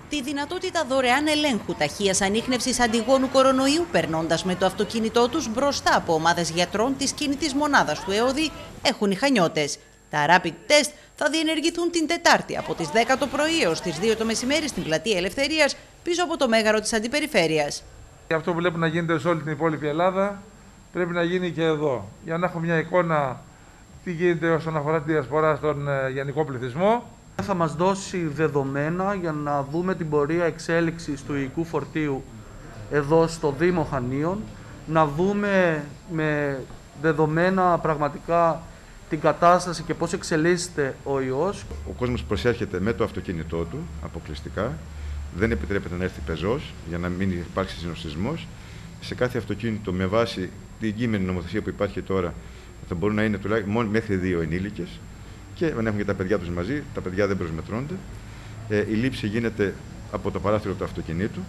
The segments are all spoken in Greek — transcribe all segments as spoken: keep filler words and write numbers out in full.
Τη δυνατότητα δωρεάν ελέγχου ταχείας ανίχνευσης αντιγόνου κορονοϊού, περνώντας με το αυτοκίνητό τους μπροστά από ομάδες γιατρών της κινητής μονάδας του ΕΟΔΗ, έχουν οι χανιώτες. Τα rapid test θα διενεργηθούν την Τετάρτη από τις δέκα το πρωί έως τις δύο το μεσημέρι στην Πλατεία Ελευθερίας, πίσω από το μέγαρο της Αντιπεριφέρειας. Αυτό που βλέπουμε να γίνεται σε όλη την υπόλοιπη Ελλάδα πρέπει να γίνει και εδώ, για να έχουμε μια εικόνα τι γίνεται όσον αφορά τη διασπορά στον γενικό πληθυσμό. Θα μας δώσει δεδομένα για να δούμε την πορεία εξέλιξης του υλικού φορτίου εδώ στο Δήμο Χανίων, να δούμε με δεδομένα πραγματικά την κατάσταση και πώς εξελίσσεται ο ιός. Ο κόσμος προσέρχεται με το αυτοκίνητό του αποκλειστικά, δεν επιτρέπεται να έρθει πεζός για να μην υπάρξει συνοστισμός. Σε κάθε αυτοκίνητο, με βάση την κείμενη νομοθεσία που υπάρχει τώρα, θα μπορούν να είναι τουλάχιστον μόνο μέχρι δύο ενήλικες. Και αν έχουν και τα παιδιά τους μαζί, τα παιδιά δεν προσμετρώνται. Ε, η λήψη γίνεται από το παράθυρο του αυτοκινήτου.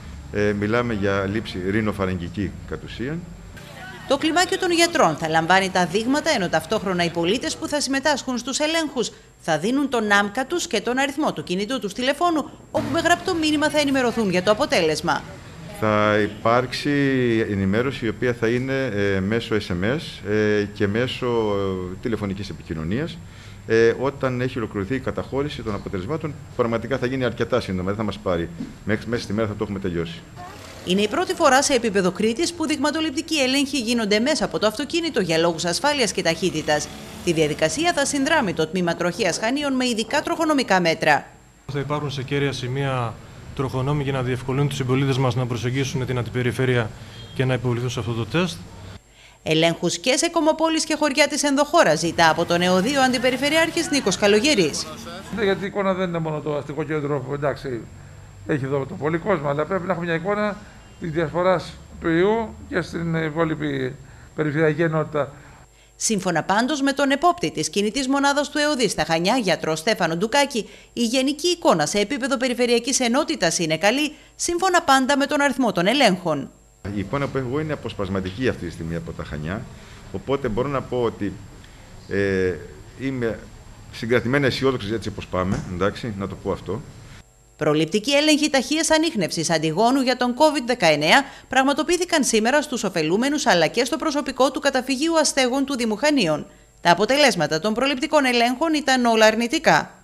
Ε, μιλάμε για λήψη ρινοφαραγγική κατ' ουσίαν. Το κλιμάκιο των γιατρών θα λαμβάνει τα δείγματα, ενώ ταυτόχρονα οι πολίτες που θα συμμετάσχουν στους ελέγχους θα δίνουν τον άμκα τους και τον αριθμό του κινητού τους τηλεφώνου, όπου με γραπτό μήνυμα θα ενημερωθούν για το αποτέλεσμα. Θα υπάρξει ενημέρωση η οποία θα είναι ε, μέσω ες εμ ες ε, και μέσω ε, τηλεφωνικής επικοινωνίας. Ε, όταν έχει ολοκληρωθεί η καταχώρηση των αποτελεσμάτων, πραγματικά θα γίνει αρκετά σύντομα, δεν θα μας πάρει. Μέχρι, μέσα στη μέρα θα το έχουμε τελειώσει. Είναι η πρώτη φορά σε επίπεδο Κρήτης που δειγματοληπτικοί έλεγχοι γίνονται μέσα από το αυτοκίνητο για λόγους ασφάλειας και ταχύτητας. Τη διαδικασία θα συνδράμει το Τμήμα Τροχέας Χανίων με ειδικά τροχονομικά μέτρα. Θα υπάρχουν σε κέρια σημεία τροχονόμοι για να διευκολύνουν τους συμπολίτες μας να προσεγγίσουν την αντιπεριφέρεια και να υποβληθούν σε αυτό το τεστ. Ελέγχους και σε κομμοπόλεις και χωριά της ενδοχώρας ζητά από τον ΕΟΔΗ ο Αντιπεριφερειάρχης Νίκος Καλογερής. Γιατί η εικόνα δεν είναι μόνο το αστικό κέντρο που εντάξει έχει εδώ το πολύ κόσμο, αλλά πρέπει να έχουμε μια εικόνα της διασποράς του ιού και στην υπόλοιπη περιφερειακή ενότητα. Σύμφωνα πάντως με τον επόπτη της κινητής μονάδας του ΕΟΔΗ στα Χανιά, γιατρό Στέφανο Ντουκάκη, η γενική εικόνα σε επίπεδο περιφερειακής ενότητας είναι καλή, σύμφωνα πάντα με τον αριθμό των ελέγχων. Η εικόνα που έχω εγώ είναι αποσπασματική αυτή τη στιγμή από τα Χανιά, οπότε μπορώ να πω ότι ε, είμαι συγκρατημένα αισιόδοξος έτσι όπως πάμε, εντάξει, να το πω αυτό. Προληπτική έλεγχη ταχείας ανίχνευσης αντιγόνου για τον κόβιντ δεκαεννέα πραγματοποιήθηκαν σήμερα στους ωφελούμενους αλλά και στο προσωπικό του καταφυγίου αστέγων του Δήμου Χανίων. Τα αποτελέσματα των προληπτικών ελέγχων ήταν όλα αρνητικά.